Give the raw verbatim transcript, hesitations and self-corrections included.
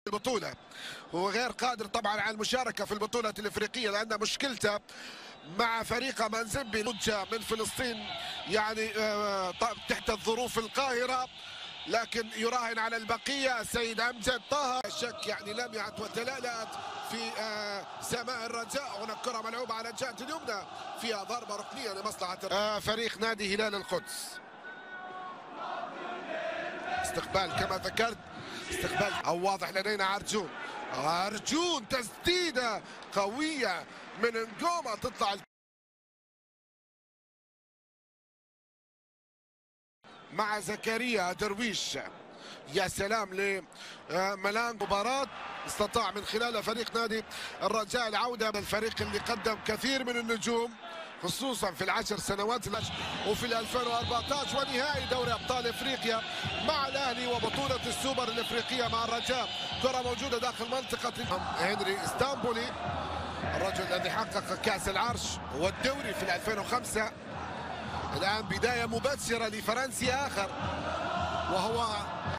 البطولة. هو غير قادر طبعا على المشاركة في البطولة الإفريقية لأن مشكلته مع فريق منزبي من فلسطين يعني تحت الظروف القاهرة، لكن يراهن على البقية. السيد أمجد طه شك يعني لمعت وتلالأت في سماء الرجاء. هناك كرة ملعوبة على الجهة اليمنى فيها ضربة ركنية لمصلحة فريق نادي هلال القدس. استقبال كما ذكرت، استقبال او واضح لدينا عرجون. عرجون تسديده قويه من نجوما تطلع مع زكريا درويش. يا سلام لملان. مباراة استطاع من خلالها فريق نادي الرجاء العودة من الفريق اللي قدم كثير من النجوم خصوصا في العشر سنوات وفي ألفين وأربعة عشر ونهائي دوري ابطال افريقيا مع الاهلي وبطولة السوبر الافريقية مع الرجاء. كرة موجودة داخل منطقة هنري اسطنبولي، الرجل الذي حقق كأس العرش والدوري في ألفين وخمسة. الآن بداية مبشرة لفرنسي آخر وهو